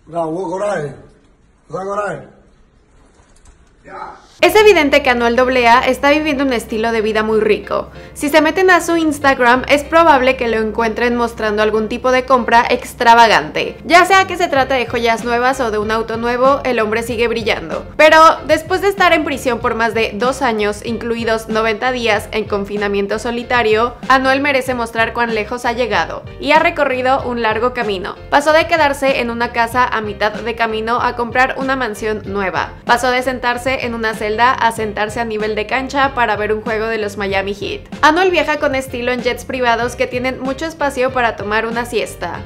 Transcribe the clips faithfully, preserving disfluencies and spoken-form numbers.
Es evidente que Anuel doble A está viviendo un estilo de vida muy rico. Si se meten a su Instagram, es probable que lo encuentren mostrando algún tipo de compra extravagante. Ya sea que se trate de joyas nuevas o de un auto nuevo, el hombre sigue brillando. Pero después de estar en prisión por más de dos años, incluidos noventa días en confinamiento solitario, Anuel merece mostrar cuán lejos ha llegado y ha recorrido un largo camino. Pasó de quedarse en una casa a mitad de camino a comprar una mansión nueva. Pasó de sentarse en una celda a sentarse a nivel de cancha para ver un juego de los Miami Heat. Anuel viaja con estilo en jets privados que tienen mucho espacio para tomar una siesta.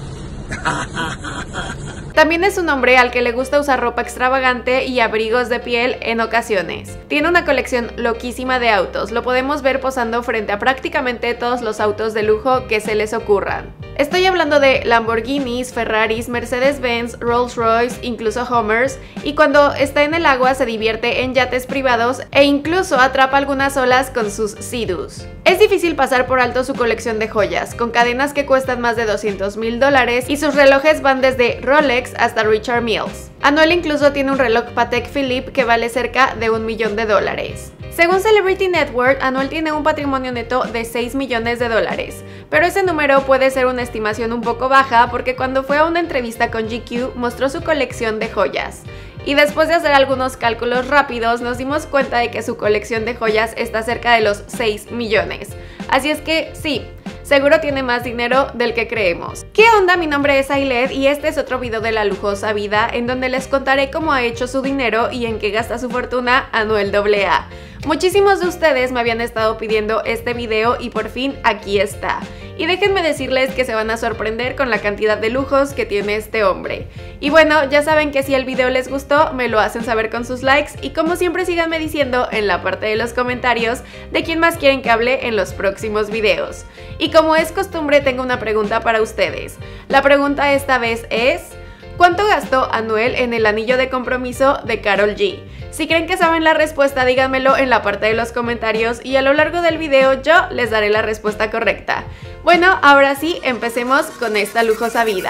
También es un hombre al que le gusta usar ropa extravagante y abrigos de piel en ocasiones. Tiene una colección loquísima de autos, lo podemos ver posando frente a prácticamente todos los autos de lujo que se les ocurran. Estoy hablando de Lamborghinis, Ferraris, Mercedes-Benz, Rolls-Royce, incluso Hummers, y cuando está en el agua se divierte en yates privados e incluso atrapa algunas olas con sus Sea-Doos. Es difícil pasar por alto su colección de joyas, con cadenas que cuestan más de doscientos mil dólares y sus relojes van desde Rolex hasta Richard Milles. Anuel incluso tiene un reloj Patek Philippe que vale cerca de un millón de dólares. Según Celebrity Network, Anuel tiene un patrimonio neto de seis millones de dólares, pero ese número puede ser una estimación un poco baja porque cuando fue a una entrevista con G Q mostró su colección de joyas. Y después de hacer algunos cálculos rápidos nos dimos cuenta de que su colección de joyas está cerca de los seis millones. Así es que sí, seguro tiene más dinero del que creemos. ¿Qué onda? Mi nombre es Ailed y este es otro video de la lujosa vida en donde les contaré cómo ha hecho su dinero y en qué gasta su fortuna Anuel doble A. Muchísimos de ustedes me habían estado pidiendo este video y por fin aquí está. Y déjenme decirles que se van a sorprender con la cantidad de lujos que tiene este hombre. Y bueno, ya saben que si el video les gustó, me lo hacen saber con sus likes y como siempre síganme diciendo en la parte de los comentarios de quién más quieren que hable en los próximos videos. Y como es costumbre, tengo una pregunta para ustedes. La pregunta esta vez es: ¿cuánto gastó Anuel en el anillo de compromiso de Karol G? Si creen que saben la respuesta, díganmelo en la parte de los comentarios y a lo largo del video yo les daré la respuesta correcta. Bueno, ahora sí, empecemos con esta lujosa vida.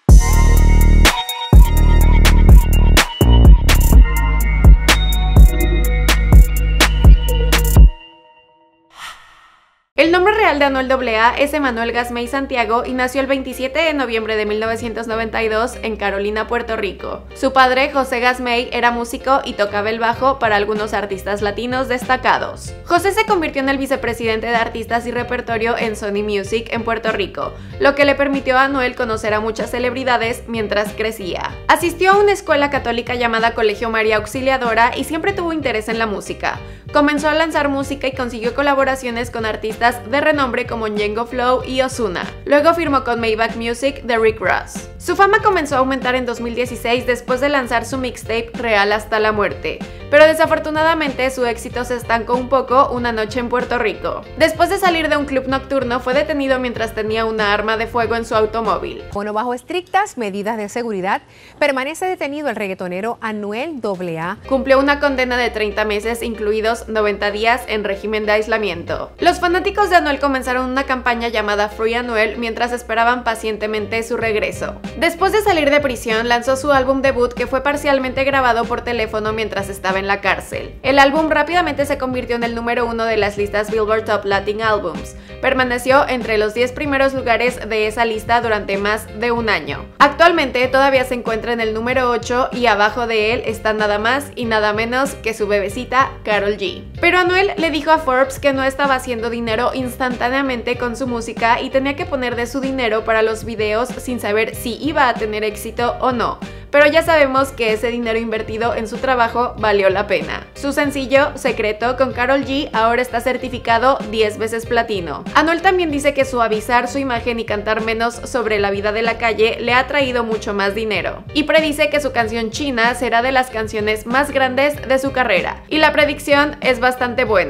El nombre real de Anuel doble A es Emanuel Gasmey Santiago y nació el veintisiete de noviembre de mil novecientos noventa y dos en Carolina, Puerto Rico. Su padre, José Gasmey, era músico y tocaba el bajo para algunos artistas latinos destacados. José se convirtió en el vicepresidente de artistas y repertorio en Sony Music en Puerto Rico, lo que le permitió a Anuel conocer a muchas celebridades mientras crecía. Asistió a una escuela católica llamada Colegio María Auxiliadora y siempre tuvo interés en la música. Comenzó a lanzar música y consiguió colaboraciones con artistas de renombre como Ñengo Flow y Ozuna. Luego firmó con Maybach Music de Rick Ross. Su fama comenzó a aumentar en dos mil dieciséis después de lanzar su mixtape Real hasta la muerte, pero desafortunadamente su éxito se estancó un poco una noche en Puerto Rico. Después de salir de un club nocturno fue detenido mientras tenía una arma de fuego en su automóvil. Bueno, bajo estrictas medidas de seguridad, permanece detenido el reggaetonero Anuel doble A. Cumplió una condena de treinta meses, incluidos noventa días en régimen de aislamiento. Los fanáticos de Anuel comenzaron una campaña llamada Free Anuel mientras esperaban pacientemente su regreso. Después de salir de prisión, lanzó su álbum debut que fue parcialmente grabado por teléfono mientras estaba en la cárcel. El álbum rápidamente se convirtió en el número uno de las listas Billboard Top Latin Albums. Permaneció entre los diez primeros lugares de esa lista durante más de un año. Actualmente todavía se encuentra en el número ocho y abajo de él está nada más y nada menos que su bebecita Karol G. Pero Anuel le dijo a Forbes que no estaba haciendo dinero instantáneamente con su música y tenía que poner de su dinero para los videos sin saber si iba a tener éxito o no. Pero ya sabemos que ese dinero invertido en su trabajo valió la pena. Su sencillo, Secreto, con Karol G, ahora está certificado diez veces platino. Anuel también dice que suavizar su imagen y cantar menos sobre la vida de la calle le ha traído mucho más dinero. Y predice que su canción China será de las canciones más grandes de su carrera. Y la predicción es bastante buena.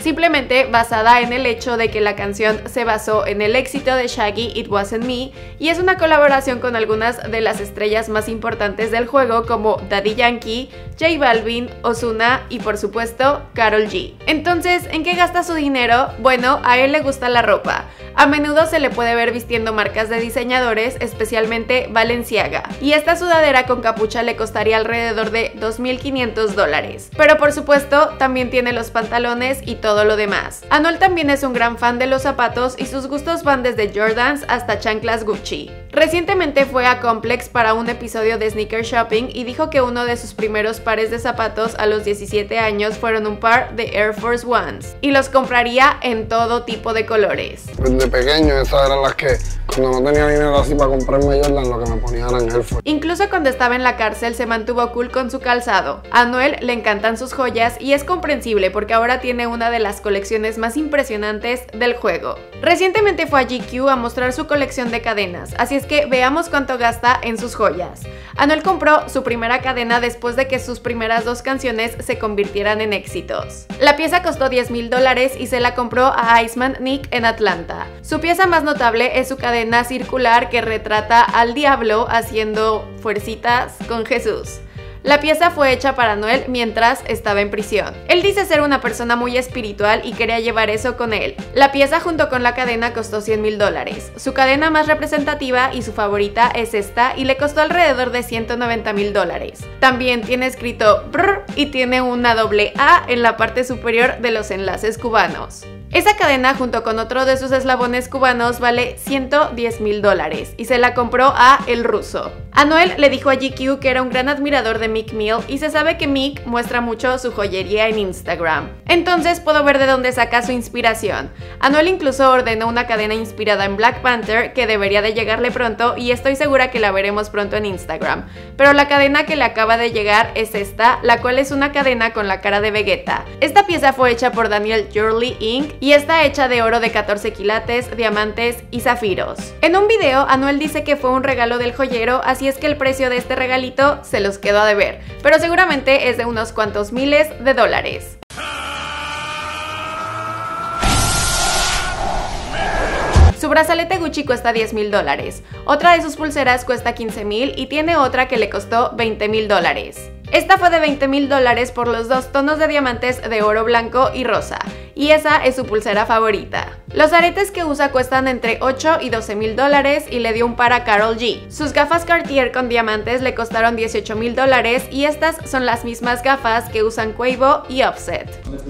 simplemente basada en el hecho de que la canción se basó en el éxito de Shaggy It Wasn't Me y es una colaboración con algunas de las estrellas más importantes del juego como Daddy Yankee, J Balvin, Ozuna y por supuesto Karol G. Entonces, ¿en qué gasta su dinero? Bueno, a él le gusta la ropa. A menudo se le puede ver vistiendo marcas de diseñadores, especialmente Balenciaga, y esta sudadera con capucha le costaría alrededor de dos mil quinientos dólares. Pero por supuesto, también tiene los pantalones y todo lo demás. Anuel también es un gran fan de los zapatos y sus gustos van desde Jordans hasta chanclas Gucci. Recientemente fue a Complex para un episodio de Sneaker Shopping y dijo que uno de sus primeros pares de zapatos a los diecisiete años fueron un par de Air Force Ones y los compraría en todo tipo de colores. Desde pequeño esas eran las que cuando no tenía dinero así para comprarme Jordan, lo que me ponían eran Air Force. Incluso cuando estaba en la cárcel se mantuvo cool con su calzado. A Anuel le encantan sus joyas y es comprensible porque ahora tiene una de las colecciones más impresionantes del juego. Recientemente fue a G Q a mostrar su colección de cadenas, así es que veamos cuánto gasta en sus joyas. Anuel compró su primera cadena después de que sus primeras dos canciones se convirtieran en éxitos. La pieza costó diez mil dólares y se la compró a Iceman Nick en Atlanta. Su pieza más notable es su cadena circular que retrata al diablo haciendo fuercitas con Jesús. La pieza fue hecha para Anuel mientras estaba en prisión. Él dice ser una persona muy espiritual y quería llevar eso con él. La pieza junto con la cadena costó cien mil dólares. Su cadena más representativa y su favorita es esta y le costó alrededor de ciento noventa mil dólares. También tiene escrito brr y tiene una doble A en la parte superior de los enlaces cubanos. Esa cadena junto con otro de sus eslabones cubanos vale ciento diez mil dólares y se la compró a El Ruso. Anuel le dijo a G Q que era un gran admirador de Meek Mill y se sabe que Meek muestra mucho su joyería en Instagram. Entonces puedo ver de dónde saca su inspiración. Anuel incluso ordenó una cadena inspirada en Black Panther que debería de llegarle pronto y estoy segura que la veremos pronto en Instagram. Pero la cadena que le acaba de llegar es esta, la cual es una cadena con la cara de Vegeta. Esta pieza fue hecha por Daniel Jewelry incorporated y está hecha de oro de catorce quilates, diamantes y zafiros. En un video, Anuel dice que fue un regalo del joyero, así es que el precio de este regalito se los quedó a deber, pero seguramente es de unos cuantos miles de dólares. Su brazalete Gucci cuesta diez mil dólares, otra de sus pulseras cuesta quince mil y tiene otra que le costó veinte mil dólares. Esta fue de veinte mil dólares por los dos tonos de diamantes de oro blanco y rosa, y esa es su pulsera favorita. Los aretes que usa cuestan entre ocho y doce mil dólares y le dio un par a Karol G. Sus gafas Cartier con diamantes le costaron dieciocho mil dólares y estas son las mismas gafas que usan Quavo y Offset.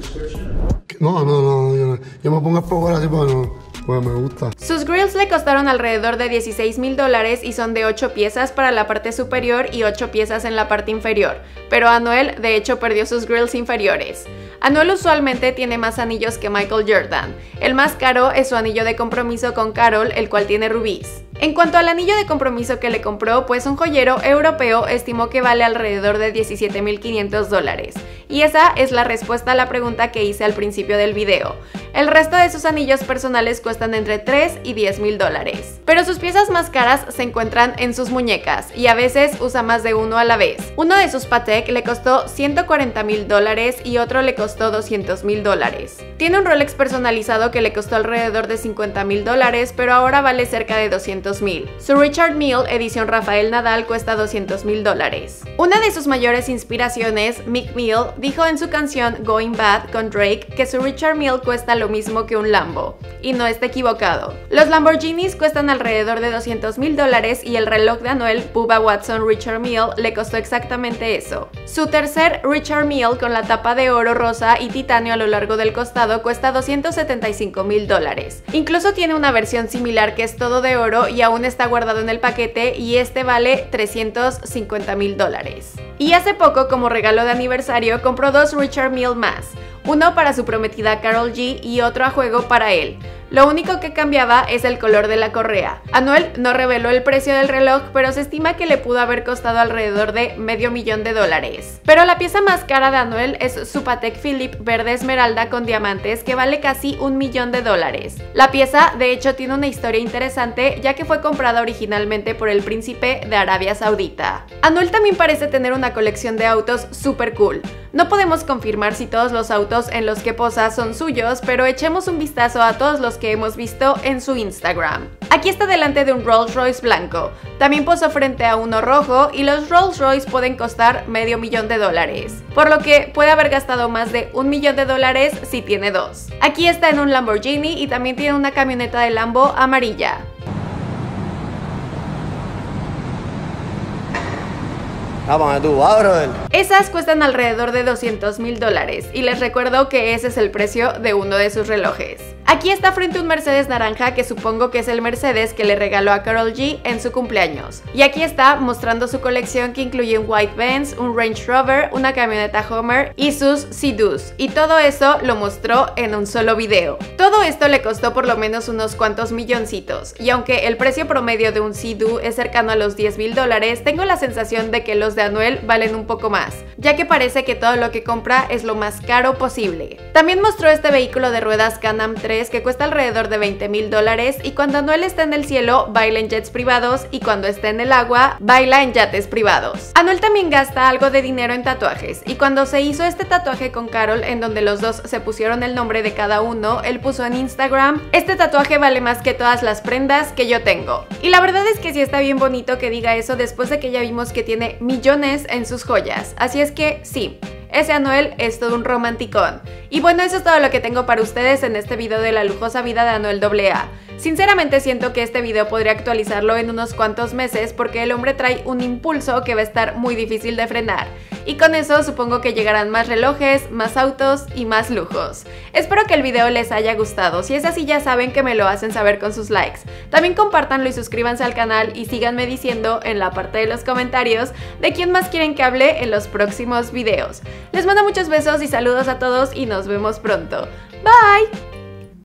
No, no, no, yo, yo me pongo a probar así, pero no. Pues me gusta. Sus grills le costaron alrededor de dieciséis mil dólares y son de ocho piezas para la parte superior y ocho piezas en la parte inferior, pero Anuel de hecho perdió sus grills inferiores. Anuel usualmente tiene más anillos que Michael Jordan. El más caro es su anillo de compromiso con Karol, el cual tiene rubíes. En cuanto al anillo de compromiso que le compró, pues un joyero europeo estimó que vale alrededor de diecisiete mil quinientos dólares. Y esa es la respuesta a la pregunta que hice al principio del video. El resto de sus anillos personales cuestan entre tres y diez mil dólares. Pero sus piezas más caras se encuentran en sus muñecas y a veces usa más de uno a la vez. Uno de sus Patek le costó ciento cuarenta mil dólares y otro le costó doscientos mil dólares. Tiene un Rolex personalizado que le costó alrededor de cincuenta mil dólares, pero ahora vale cerca de doscientos mil. Su Richard Mille edición Rafael Nadal cuesta doscientos mil dólares. Una de sus mayores inspiraciones, Meek Mill, dijo en su canción Going Bad con Drake que su Richard Mille cuesta lo mismo que un Lambo, y no está equivocado. Los Lamborghinis cuestan alrededor de doscientos mil dólares y el reloj de Anuel, Bubba Watson Richard Mille, le costó exactamente eso. Su tercer Richard Mille con la tapa de oro rosa y titanio a lo largo del costado cuesta doscientos setenta y cinco mil dólares. Incluso tiene una versión similar que es todo de oro y aún está guardado en el paquete y este vale trescientos cincuenta mil dólares. Y hace poco, como regalo de aniversario, compró dos Richard Mille más, uno para su prometida Karol G y otro a juego para él. Lo único que cambiaba es el color de la correa. Anuel no reveló el precio del reloj, pero se estima que le pudo haber costado alrededor de medio millón de dólares. Pero la pieza más cara de Anuel es su Patek Philippe verde esmeralda con diamantes, que vale casi un millón de dólares. La pieza de hecho tiene una historia interesante, ya que fue comprada originalmente por el príncipe de Arabia Saudita. Anuel también parece tener una colección de autos super cool. No podemos confirmar si todos los autos en los que posa son suyos, pero echemos un vistazo a todos los que hemos visto en su Instagram. Aquí está delante de un Rolls Royce blanco. También posó frente a uno rojo, y los Rolls Royce pueden costar medio millón de dólares, por lo que puede haber gastado más de un millón de dólares si tiene dos. Aquí está en un Lamborghini y también tiene una camioneta de Lambo amarilla. Ah, ¿para tú vas, brother? Esas cuestan alrededor de doscientos mil dólares, y les recuerdo que ese es el precio de uno de sus relojes. Aquí está frente a un Mercedes naranja, que supongo que es el Mercedes que le regaló a Karol G en su cumpleaños. Y aquí está mostrando su colección, que incluye un White Benz, un Range Rover, una camioneta Hummer y sus Sea-Doos. Y todo eso lo mostró en un solo video. Todo esto le costó por lo menos unos cuantos milloncitos. Y aunque el precio promedio de un Sea-Doo es cercano a los diez mil dólares, tengo la sensación de que los de Anuel valen un poco más, ya que parece que todo lo que compra es lo más caro posible. También mostró este vehículo de ruedas Can-Am tres, que cuesta alrededor de veinte mil dólares, y cuando Anuel está en el cielo baila en jets privados, y cuando está en el agua baila en yates privados. Anuel también gasta algo de dinero en tatuajes, y cuando se hizo este tatuaje con Karol, en donde los dos se pusieron el nombre de cada uno, él puso en Instagram: este tatuaje vale más que todas las prendas que yo tengo. Y la verdad es que sí está bien bonito que diga eso después de que ya vimos que tiene millones en sus joyas, así es que sí, ese Anuel es todo un romanticón. Y bueno, eso es todo lo que tengo para ustedes en este video de la lujosa vida de Anuel doble A. Sinceramente siento que este video podría actualizarlo en unos cuantos meses, porque el hombre trae un impulso que va a estar muy difícil de frenar. Y con eso supongo que llegarán más relojes, más autos y más lujos. Espero que el video les haya gustado. Si es así, ya saben que me lo hacen saber con sus likes. También compártanlo y suscríbanse al canal, y síganme diciendo en la parte de los comentarios de quién más quieren que hable en los próximos videos. Les mando muchos besos y saludos a todos, y nos vemos pronto. Bye.